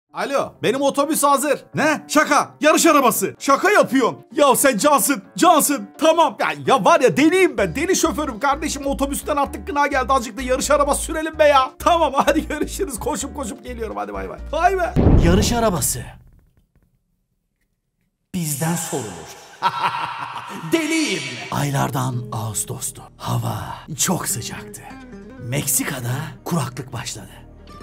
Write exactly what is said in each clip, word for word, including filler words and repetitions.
Alo, benim otobüs hazır. Ne? Şaka. Yarış arabası. Şaka yapıyorsun. Ya sen cansın. Cansın. Tamam. Ya, ya var ya deliyim ben. Deli şoförüm kardeşim. Otobüsten artık gına geldi. Azıcık da yarış arabası sürelim be ya. Tamam hadi görüşürüz. Koşup koşup geliyorum. Hadi bay bay. Bay be. Yarış arabası. Bizden sorulur. Deliyim. Aylardan Ağustos'tu. Hava çok sıcaktı. Meksika'da kuraklık başladı.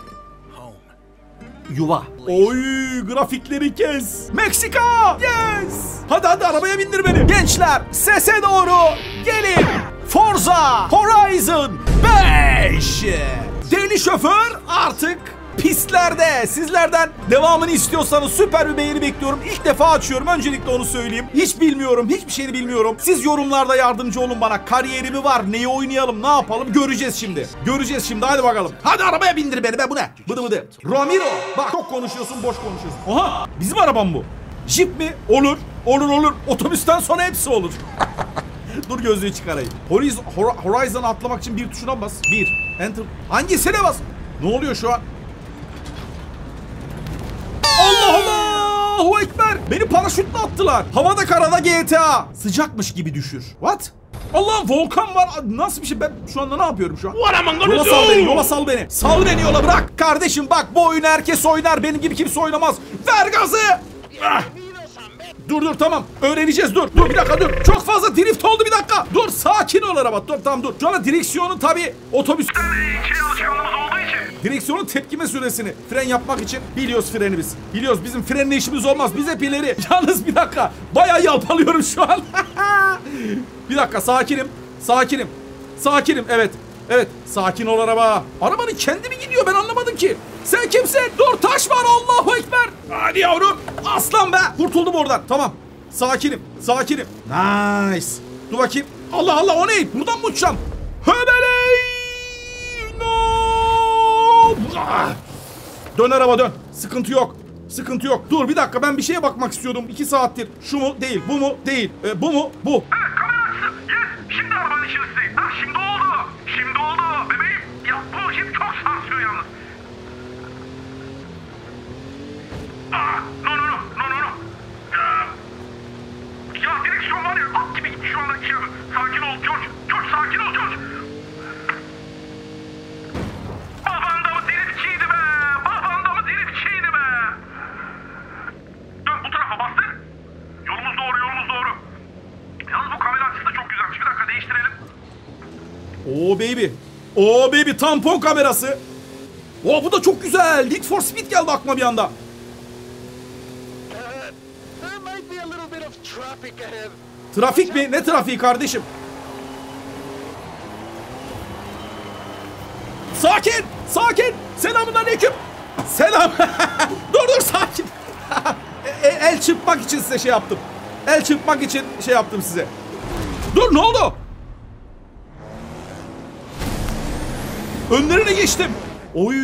Yuva. Oy grafikleri kes. Meksika. Yes. Hadi hadi arabaya bindir beni. Gençler sese doğru gelin. Forza Horizon beş. Deli şoför artık pistlerde. Sizlerden devamını istiyorsanız süper bir beğeni bekliyorum. İlk defa açıyorum. Öncelikle onu söyleyeyim. Hiç bilmiyorum. Hiçbir şeyini bilmiyorum. Siz yorumlarda yardımcı olun bana. Kariyerimi var. Neyi oynayalım? Ne yapalım? Göreceğiz şimdi. Göreceğiz şimdi. Hadi bakalım. Hadi arabaya bindir beni be. Bu ne? Bıdı bıdı. Ramiro. Bak çok konuşuyorsun. Boş konuşuyorsun. Oha. Bizim arabam bu. Jeep mi? Olur. Olur olur. Otobüsten sonra hepsi olur. Dur gözlüğü çıkarayım. Horizon, Horizon'a atlamak için bir tuşuna bas. Bir. Enter. Hangisine bas? Ne oluyor şu an? Allah Allahu Ekber. Beni paraşütle attılar. Havada karada G T A. Sıcakmış gibi düşür. What? Allah'ım volkan var. Nasıl bir şey? Ben şu anda ne yapıyorum şu an? Yola sal beni, yola sal beni. Sal beni yola bırak. Kardeşim bak bu oyunu herkes oynar. Benim gibi kimse oynamaz. Ver gazı. Ah. Dur dur tamam. Öğreneceğiz dur. Dur bir dakika dur. Çok fazla drift oldu bir dakika. Dur sakin ol araba. Dur tamam dur. Şu anda direksiyonun tabii otobüs... Şey alışkanlığımız olduğu için. Direksiyonun tepkime süresini fren yapmak için biliyoruz freni biz. Biliyoruz bizim frenle işimiz olmaz. Biz hep ileri. Yalnız bir dakika. Bayağı yalpalıyorum şu an. Bir dakika sakinim. Sakinim. Sakinim evet. Evet sakin ol araba. Arabanın kendi mi gidiyor ben anlamadım ki. Sen kimsin? Dur taş var Allahu Ekber. Hadi yavrum. Aslan be. Kurtuldum oradan. Tamam. Sakinim. Sakinim. Nice. Dur bakayım. Allah Allah o ne? Buradan mı uçacağım? Höbeley. No. Dön araba dön. Sıkıntı yok. Sıkıntı yok. Dur bir dakika ben bir şeye bakmak istiyordum. iki saattir. Şu mu? Değil. Bu mu? Değil. Ee, bu mu? Bu. Ha kamerası. Yes. Şimdi arabanın içindeyiz. Ha şimdi oldu. Şimdi oldu. Bebeğim. Ya bu şimdi çok sarsıyor yalnız. Aa, no no no no no no. Ya, ya direksiyon var ya at gibi gitti şu anda. Sakin ol George. George sakin ol George. Baban da mı driftçiydi be? Baban da mı driftçiydi be? Dön bu tarafa bastır. Yolumuz doğru yolumuz doğru. Yalnız bu kamera açısı da çok güzelmiş. Bir dakika değiştirelim. Oo baby. Oo baby tampon kamerası. Oo bu da çok güzel. Need for Speed geldi aklıma bir anda. Trafik mi? Ne trafiği kardeşim? Sakin! Sakin! Selamünaleyküm. Selam. Dur dur sakin. El çırpmak için size şey yaptım. El çırpmak için şey yaptım size. Dur ne oldu? Önlerine geçtim. Oy.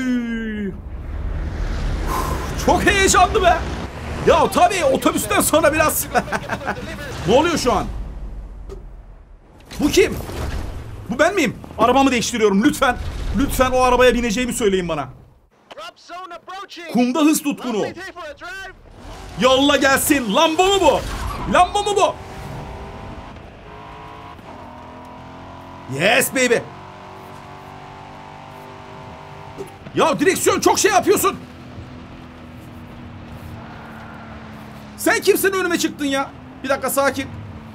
Çok heyecanlı be. Ya tabii otobüsten sonra biraz... Ne oluyor şu an? Bu kim? Bu ben miyim? Arabamı değiştiriyorum lütfen. Lütfen o arabaya bineceğimi söyleyin bana. Kumda hız tutkunu. Yolla gelsin. Lambo mu bu? Lambo mu bu? Yes baby. Ya direksiyon çok şey yapıyorsun. Sen kimsin önüme çıktın ya? Bir dakika sakin.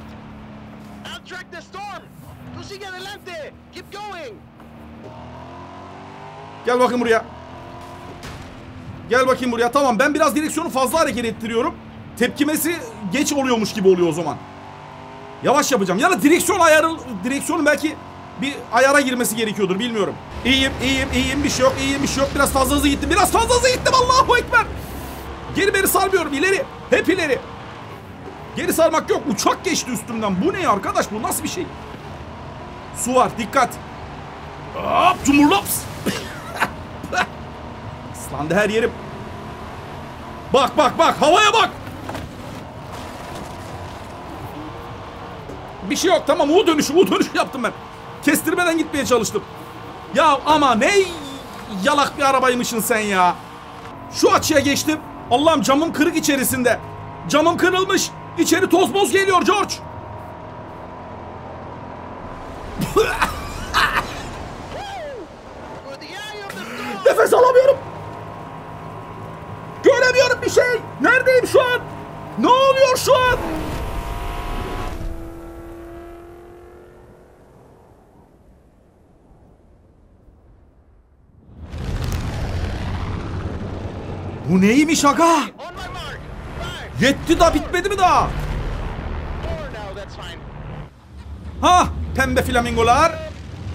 Gel bakayım buraya. Gel bakayım buraya. Tamam ben biraz direksiyonu fazla hareket ettiriyorum. Tepkimesi geç oluyormuş gibi oluyor o zaman. Yavaş yapacağım. Ya da direksiyon ayarı, direksiyonun belki bir ayara girmesi gerekiyordur bilmiyorum. İyiyim, iyiyim, iyiyim bir şey yok, iyiyim bir şey yok. Biraz fazla hızlı gittim. Biraz fazla hızlı gittim. Allahu Ekber. Geri beri sarmıyorum. İleri. Hep ileri. Geri sarmak yok. Uçak geçti üstümden. Bu ne arkadaş? Bu nasıl bir şey? Su var. Dikkat. Hop. Cumhurlaps. Islandı her yerim. Bak bak bak. Havaya bak. Bir şey yok. Tamam. U dönüşü. U dönüşü yaptım ben. Kestirmeden gitmeye çalıştım. Ya ama ne yalak bir arabaymışsın sen ya. Şu açıya geçtim. Allah'ım camım kırık içerisinde. Camım kırılmış. İçeri toz boz geliyor George. Nefes alamıyorum. Göremiyorum bir şey. Neredeyim şu an? Ne oluyor şu an? Bu neymiş aga? Yetti da bitmedi mi daha? Ha, pembe flamingolar.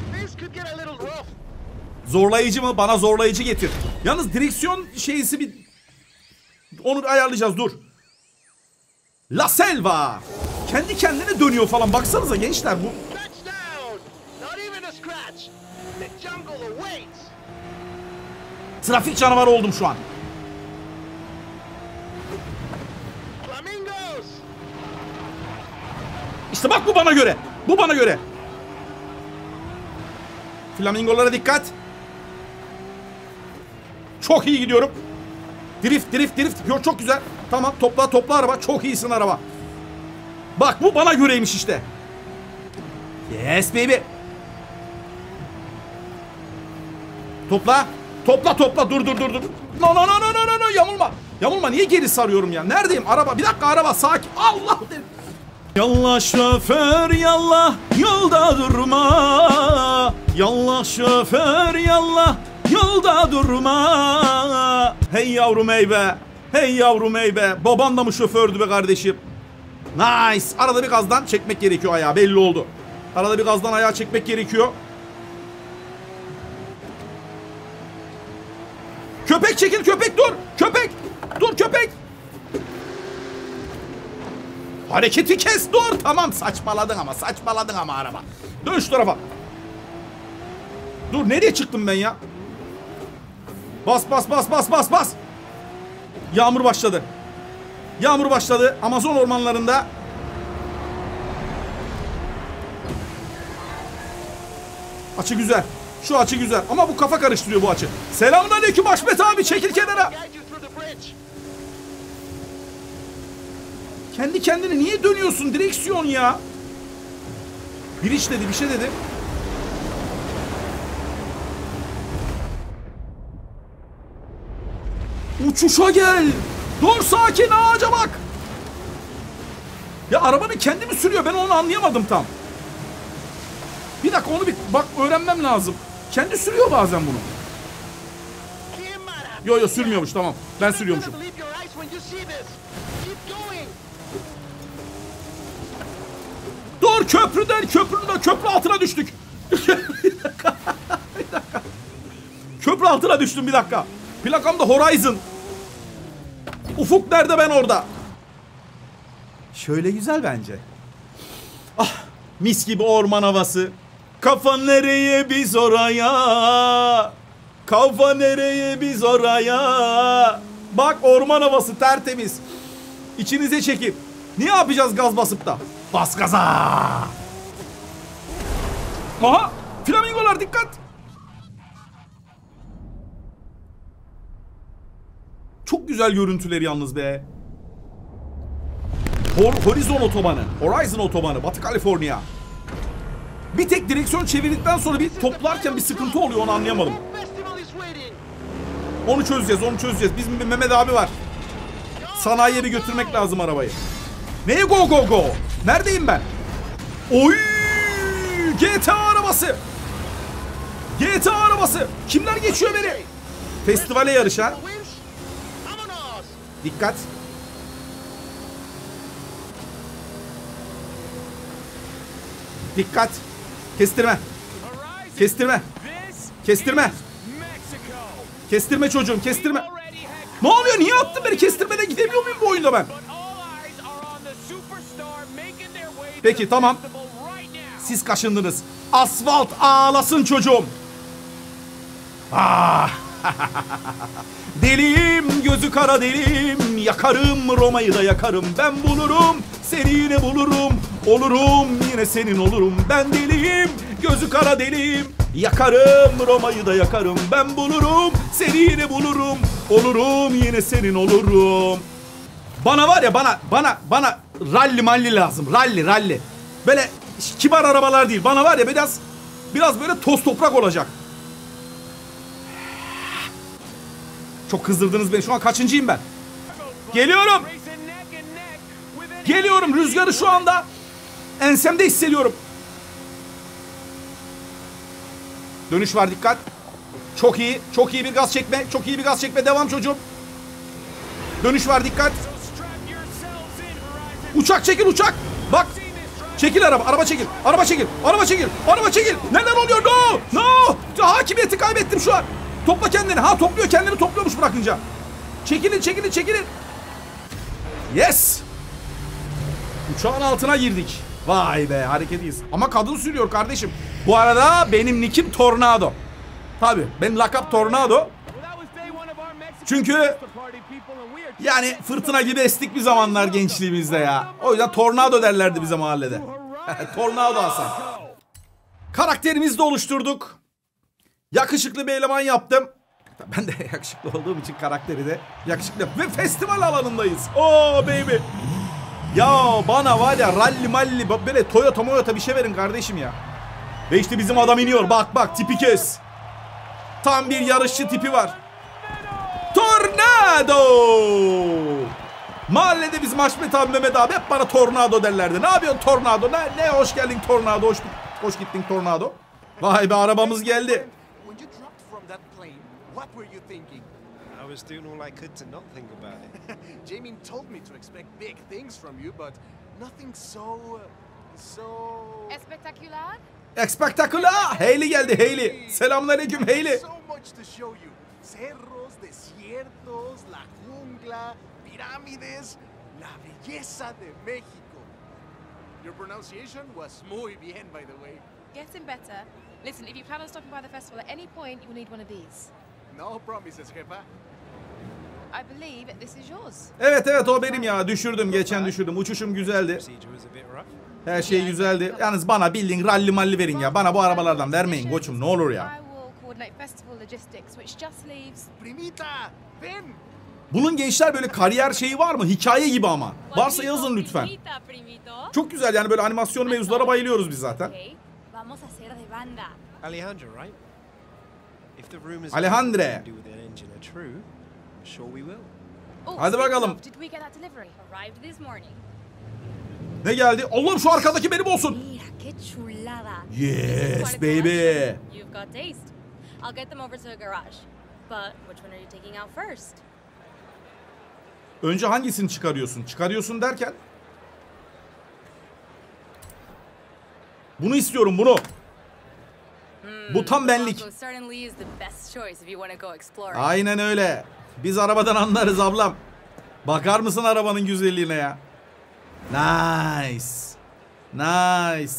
Zorlayıcı mı? Bana zorlayıcı getir. Yalnız direksiyon şeysi bir... Onu ayarlayacağız, dur. La Selva. Kendi kendine dönüyor falan. Baksanıza gençler bu. Trafik canavarı oldum şu an. İşte bak bu bana göre. Bu bana göre. Flamingolara dikkat. Çok iyi gidiyorum. Drift, drift, drift. Çok güzel. Tamam, topla, topla araba. Çok iyisin araba. Bak bu bana göreymiş işte. Yes baby. Topla. Topla, topla. Dur, dur, dur, dur. No, no, no, no, no, no. Yamulma. Yamulma. Niye geri sarıyorum ya? Neredeyim? Araba. Bir dakika araba. Sakin. Allah. Yallah şoför yallah. Yolda durma. Yallah şoför yallah. Yolda durma. Hey yavrum hey be. Hey yavrum hey be. Baban da mı şofördü be kardeşim? Nice. Arada bir gazdan çekmek gerekiyor ayağı. Belli oldu. Arada bir gazdan ayağı çekmek gerekiyor. Köpek çekil, köpek dur. Köpek. Dur köpek. Hareketi kes, dur. Tamam, saçmaladın ama. Saçmaladın ama araba. Dön şu tarafa. Dur, nereye çıktım ben ya? Bas bas bas bas bas bas. Yağmur başladı. Yağmur başladı. Amazon ormanlarında. Açı güzel. Şu açı güzel. Ama bu kafa karıştırıyor bu açı. Selamünaleyküm Haşmet abi. Çekil kenara. Kendi kendine niye dönüyorsun? Direksiyon ya. Bir iş dedi, bir şey dedi. Uçuşa gel. Dur sakin, ağaca bak. Ya arabanın kendi mi sürüyor? Ben onu anlayamadım tam. Bir dakika onu bir bak öğrenmem lazım. Kendi sürüyor bazen bunu. Yo yo sürmüyormuş, tamam. Ben sürüyormuşum. Dur köprüden köprüden köprü altına düştük. bir dakika. Bir dakika. Köprü altına düştüm bir dakika. Plakam da Horizon. Ufuk nerede, ben orada. Şöyle güzel bence. Ah, mis gibi orman havası. Kafa nereye biz oraya. Kafa nereye biz oraya. Bak orman havası tertemiz. İçinize çekip. Ne yapacağız gaz basıp da? Bas gaza. Aha, flamingolar dikkat. Çok güzel görüntüleri yalnız be. Hor Horizon otobanı, Horizon otobanı, Batı Kaliforniya. Bir tek direksiyon çevirdikten sonra bir toplarken bir sıkıntı oluyor, onu anlayamadım. Onu çözeceğiz, onu çözeceğiz. Bizim bir Mehmet abi var. Sanayiye bir götürmek lazım arabayı. Neye go go go? Neredeyim ben? Oy! G T A arabası. G T A arabası. Kimler geçiyor beni? Festivale yarışan. Dikkat. Dikkat. Kestirme. Kestirme. Kestirme. Kestirme çocuğum, kestirme. Ne oluyor? Niye attın beni? Kestirmeden gidemiyor muyum bu oyunda ben? Peki tamam. Siz kaşındınız. Asfalt ağlasın çocuğum. Ah. Deliyim, gözü kara deliyim. Yakarım, Roma'yı da yakarım. Ben bulurum, seni yine bulurum. Olurum, yine senin olurum. Ben deliyim, Gözü kara delim. Yakarım Roma'yı da yakarım. Ben bulurum seni yine bulurum. Olurum yine senin olurum. Bana var ya bana bana bana ralli malli lazım. Ralli ralli. Böyle kibar arabalar değil. Bana var ya biraz biraz böyle toz toprak olacak. Çok kızdırdınız beni. Şu an kaçıncıyım ben? Geliyorum. Geliyorum. Rüzgarı şu anda ensemde hissediyorum. Dönüş var, dikkat. Çok iyi. Çok iyi bir gaz çekme. Çok iyi bir gaz çekme. Devam çocuğum. Dönüş var, dikkat. Uçak çekil, uçak. Bak. Çekil araba. Araba çekil. Araba çekil. Araba çekil. Araba çekil. Neler oluyor? No. No. Hakimiyeti kaybettim şu an. Topla kendini. Ha, topluyor. Kendini topluyormuş bırakınca. Çekilin, çekilin, çekilin. Yes. Uçağın altına girdik. Vay be, hareketiyiz. Ama kadın sürüyor kardeşim. Bu arada benim nickim Tornado. Tabii benim lakap Tornado. Çünkü yani fırtına gibi estik bir zamanlar gençliğimizde ya. O yüzden Tornado derlerdi bize mahallede. Tornado Hasan. Karakterimizi de oluşturduk. Yakışıklı bir eleman yaptım. Ben de yakışıklı olduğum için karakteri de yakışıklı. Ve festival alanındayız. Oh baby. Ya bana var ya ralli malli böyle Toyota Moyota bir şey verin kardeşim ya. Ve işte bizim adam iniyor. Bak bak, tipi kes. Tam bir yarışçı tipi var. Tornado. Mahallede bizim Haşmet abi, Mehmet abi hep bana Tornado derlerdi. Ne yapıyorsun Tornado? Ne, ne hoş geldin Tornado. Hoş, hoş gittin Tornado. Vay be, arabamız geldi. I was doing all I could to not think about it. Jamie told me to expect big things from you, but nothing so, so... Espectacular. Espectacular. Hayley geldi, Hayley. Selamünaleyküm Hayley. So much to show you. Cerros, desiertos, la jungla, pirámides, la belleza de México. Your pronunciation was muy bien, by the way. Getting better. Listen, if you plan on stopping by the festival at any point, you will need one of these. No promises, jefa. I believe this is yours. Evet evet, o benim ya. Düşürdüm, geçen düşürdüm. Uçuşum güzeldi. Her şey güzeldi. Yalnız bana bildiğin ralli malli verin ya. Bana bu arabalardan vermeyin koçum, ne olur ya. Primita, ven. Bunun gençler böyle kariyer şeyi var mı? Hikaye gibi ama. Varsa yazın lütfen. Çok güzel yani, böyle animasyon mevzulara bayılıyoruz biz zaten. Alejandro, right? If the rumors Alejandro. do with that engine are true, I'm sure we will. Hadi bakalım. Did we get that delivery? Arrived this morning. Ne geldi? Allah'ım şu arkadaki benim olsun. Yes baby. You've got taste. I'll get them over to the garage. But which one are you taking out first? Önce hangisini çıkarıyorsun? Çıkarıyorsun derken? Bunu istiyorum, bunu. Bu tam benlik. Aynen öyle. Biz arabadan anlarız ablam. Bakar mısın arabanın güzelliğine ya? Nice. Nice.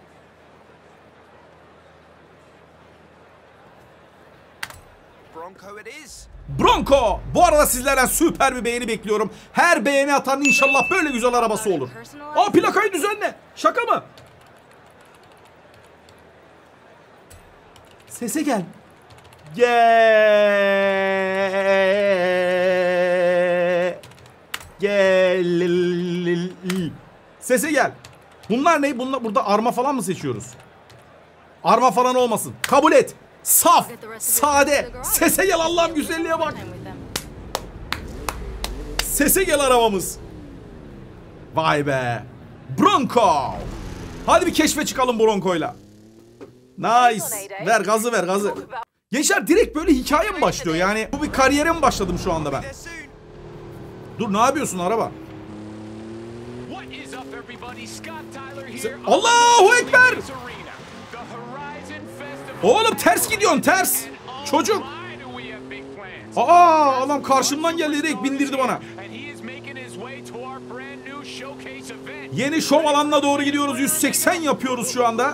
Bronco it is. Bronco. Bu arada sizlerden süper bir beğeni bekliyorum. Her beğeni atan inşallah böyle güzel arabası olur. Aa, plakayı düzenle. Şaka mı? Sese gel. Gel. Gel. Sese gel. Bunlar ne? Bunlar burada arma falan mı seçiyoruz? Arma falan olmasın. Kabul et. Saf, sade. Sese gel, Allah'ım güzelliğe bak. Sese gel arabamız. Vay be. Bronco. Hadi bir keşfe çıkalım Bronco'yla. Nice. Ver gazı, ver gazı. Gençler direkt böyle hikaye mi başlıyor? Yani bu bir kariyere mi başladım şu anda ben? Dur, ne yapıyorsun araba? Allahu Ekber. Oğlum ters gidiyorsun, ters. Çocuk. Aa, adam karşımdan geldi, direkt bindirdi bana. Yeni şov alanına doğru gidiyoruz. yüz seksen yapıyoruz şu anda.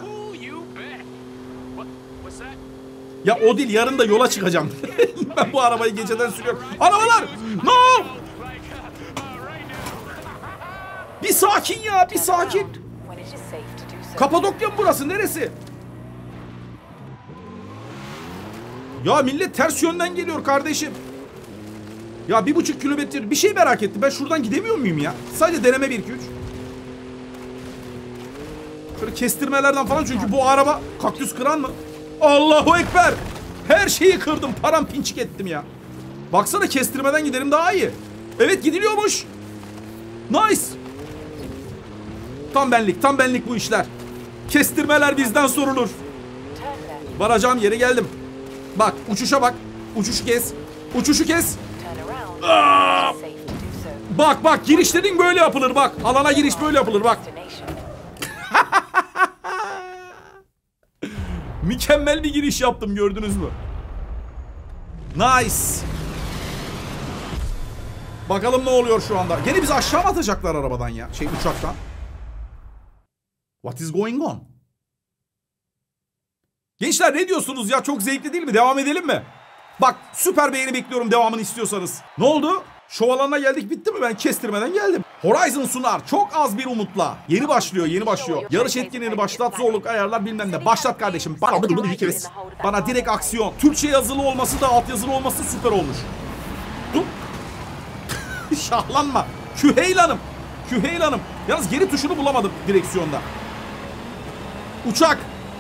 Ya o değil, yarın da yola çıkacağım. Ben bu arabayı geceden sürüyorum. Arabalar! No! Bir sakin ya, bir sakin. Kapadokya mı burası? Neresi? Ya millet ters yönden geliyor kardeşim. Ya bir buçuk kilometre bir şey merak ettim. Ben şuradan gidemiyor muyum ya? Sadece deneme bir iki üç. Şöyle kestirmelerden falan, çünkü bu araba kaktüs kıran mı? Allahu Ekber. Her şeyi kırdım. Paramparçık ettim ya. Baksana, kestirmeden gidelim daha iyi. Evet, gidiliyormuş. Nice. Tam benlik, tam benlik bu işler. Kestirmeler bizden sorulur. Varacağım yere geldim. Bak, uçuşa bak. Uçuşu kes. Uçuşu kes. Aa! Bak bak, girişlerin böyle yapılır bak. Alana giriş böyle yapılır bak. Mükemmel bir giriş yaptım, gördünüz mü? Nice. Bakalım ne oluyor şu anda. Gene bizi aşağı mı atacaklar arabadan ya? Şey, uçaktan. What is going on? Gençler ne diyorsunuz ya? Çok zevkli değil mi? Devam edelim mi? Bak, süper beğeni bekliyorum devamını istiyorsanız. Ne oldu? Şov alanına geldik, bitti mi? Ben kestirmeden geldim. Horizon sunar çok az bir umutla. Yeni başlıyor, yeni başlıyor. Yarış etkinliğini başlat, zorluk ayarlar bilmem ne. Başlat kardeşim. Bana, bir kez. Bana direkt aksiyon. Türkçe yazılı olması da altyazılı olması süper olmuş. Dur. Şahlanma. Küheylanım. Küheylanım. Yalnız geri tuşunu bulamadım direksiyonda. Uçak.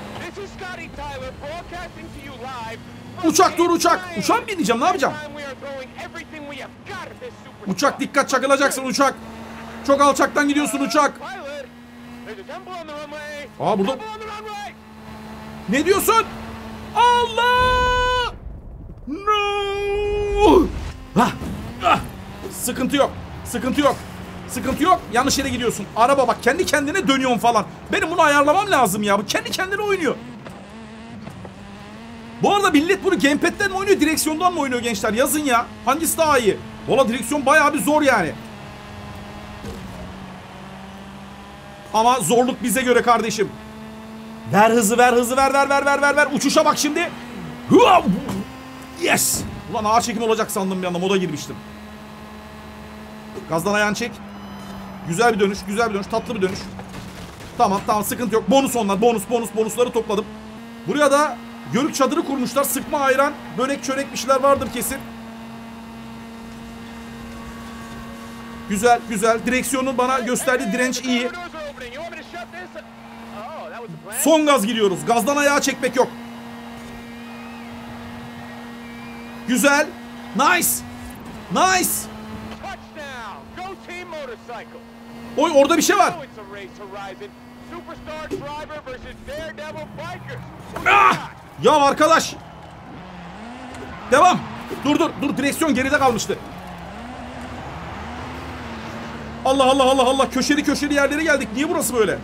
Uçak dur uçak. Uçağa mı bineceğim, ne yapacağım? Uçak dikkat, çakılacaksın uçak. Çok alçaktan gidiyorsun uçak. Aa, burada. Ne diyorsun? Allah! No! Ah, ah. Sıkıntı yok. Sıkıntı yok. Sıkıntı yok. Yanlış yere gidiyorsun. Araba bak, kendi kendine dönüyorsun falan. Benim bunu ayarlamam lazım ya. Bu kendi kendine oynuyor. Bu arada millet bunu gamepad'den mi oynuyor, direksiyondan mı oynuyor gençler? Yazın ya. Hangisi daha iyi? Valla direksiyon bayağı bir zor yani. Ama zorluk bize göre kardeşim. Ver hızı, ver hızı, ver ver ver ver ver ver. Uçuşa bak şimdi. Yes. Ulan ağır çekim olacak sandım bir anda, moda girmiştim. Gazdan ayağını çek. Güzel bir dönüş, güzel bir dönüş, tatlı bir dönüş. Tamam tamam, sıkıntı yok. Bonus onlar, bonus bonus bonusları topladım. Buraya da yörük çadırı kurmuşlar. Sıkma ayran, börek çörek bir şeyler vardır kesin. Güzel güzel. Direksiyonun bana gösterdiği direnç iyi. Son gaz gidiyoruz. Gazdan ayağa çekmek yok. Güzel. Nice. Nice. Oy, orada bir şey var. Ah! Ya arkadaş. Devam. Dur dur dur, direksiyon geride kalmıştı. Allah Allah Allah Allah, köşeli köşeli yerlere geldik. Niye burası böyle?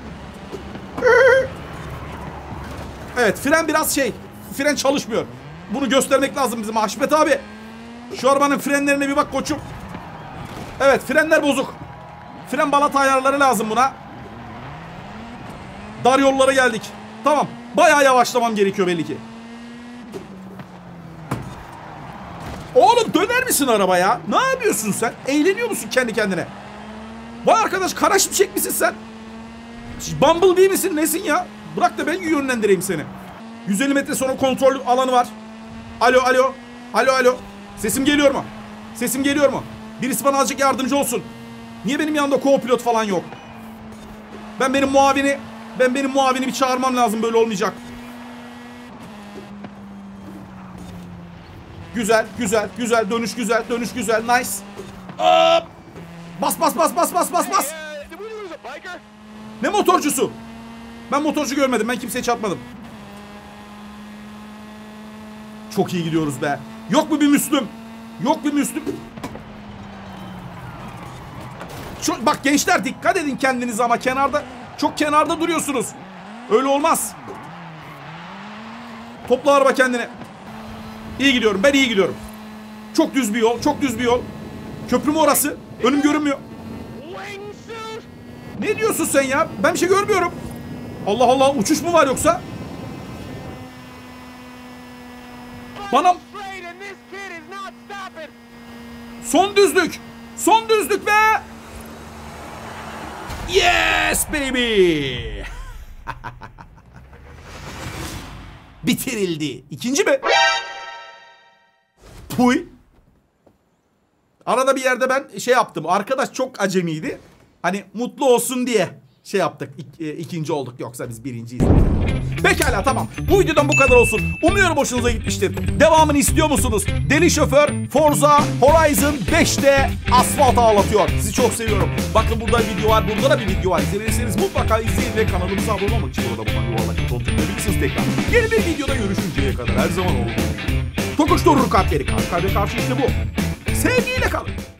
Evet, fren biraz şey. Fren çalışmıyor. Bunu göstermek lazım bizim Haşmet abi. Şu arabanın frenlerine bir bak koçum. Evet, frenler bozuk. Fren balata ayarları lazım buna. Dar yollara geldik. Tamam. Bayağı yavaşlamam gerekiyor belli ki. Oğlum döner misin arabaya? Ne yapıyorsun sen? Eğleniyor musun kendi kendine? Vay arkadaş, kara şimşek misin sen? Bumblebee misin, nesin ya? Bırak da ben yönlendireyim seni. yüz elli metre sonra kontrol alanı var. Alo alo. Alo alo. Sesim geliyor mu? Sesim geliyor mu? Birisi bana azıcık yardımcı olsun. Niye benim yanımda co-pilot falan yok? Ben benim muavini Ben benim muavini bir çağırmam lazım, böyle olmayacak. Güzel güzel güzel, dönüş güzel, dönüş güzel, nice. Hop. Bas bas bas bas bas bas bas. Ne motorcusu? Ben motorcu görmedim, ben kimseye çarpmadım. Çok iyi gidiyoruz be. Yok mu bir Müslüm? Yok bir Müslüm. Şu, bak gençler, dikkat edin kendinize ama kenarda, çok kenarda duruyorsunuz. Öyle olmaz. Topla araba kendini. İyi gidiyorum, ben iyi gidiyorum. Çok düz bir yol, çok düz bir yol. Köprü mü orası? Önüm görünmüyor. Ne diyorsun sen ya? Ben bir şey görmüyorum. Allah Allah, uçuş mu var yoksa? Bana... Son düzlük. Son düzlük be. Yes baby. Bitirildi. İkinci mi? Tuy. Arada bir yerde ben şey yaptım. Arkadaş çok acemiydi. Hani mutlu olsun diye şey yaptık. İk, e, ikinci olduk. Yoksa biz birinciyiz. Pekala tamam. Bu videodan bu kadar olsun. Umuyorum hoşunuza gitmiştir. Devamını istiyor musunuz? Deli Şoför Forza Horizon beşte asfalt ağlatıyor. Sizi çok seviyorum. Bakın burada bir video var. Burada da bir video var. İzlemediyseniz mutlaka izleyin ve kanalımıza abone olmak için orada bulunan yuvarlak buton tıklayabilirsiniz tekrar. Yeni bir videoda görüşünceye kadar her zaman olduğu gibi. Tokuşturur kalpleri. Kalp kalbe karşı işte bu. Sevgiyle kalın.